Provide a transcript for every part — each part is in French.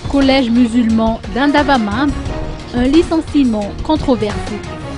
Collège musulman d'Indavamambe, un licenciement controversé.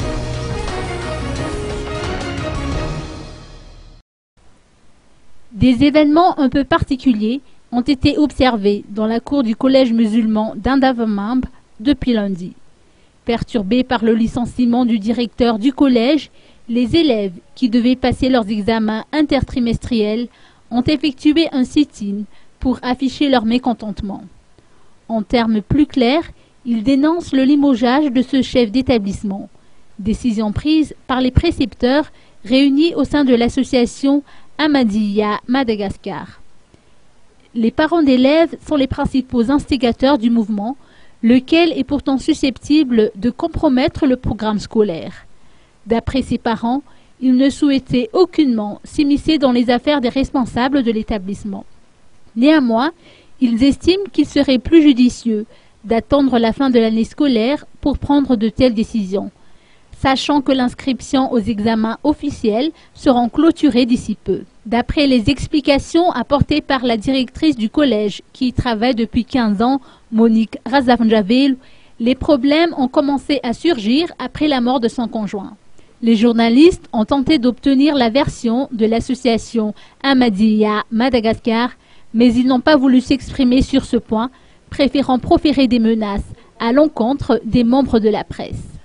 Des événements un peu particuliers ont été observés dans la cour du collège musulman d'Indavamambe depuis lundi. Perturbés par le licenciement du directeur du collège, les élèves qui devaient passer leurs examens intertrimestriels ont effectué un sit-in pour afficher leur mécontentement. En termes plus clairs, ils dénoncent le limogeage de ce chef d'établissement, décision prise par les précepteurs réunis au sein de l'association Ahmadiyya Madagascar. Les parents d'élèves sont les principaux instigateurs du mouvement, lequel est pourtant susceptible de compromettre le programme scolaire. D'après ses parents, ils ne souhaitaient aucunement s'immiscer dans les affaires des responsables de l'établissement. Néanmoins, ils estiment qu'il serait plus judicieux d'attendre la fin de l'année scolaire pour prendre de telles décisions, sachant que l'inscription aux examens officiels seront clôturés d'ici peu. D'après les explications apportées par la directrice du collège qui y travaille depuis 15 ans, Monique Razavnjavel, les problèmes ont commencé à surgir après la mort de son conjoint. Les journalistes ont tenté d'obtenir la version de l'association Ahmadiyya Madagascar, mais ils n'ont pas voulu s'exprimer sur ce point, préférant proférer des menaces à l'encontre des membres de la presse.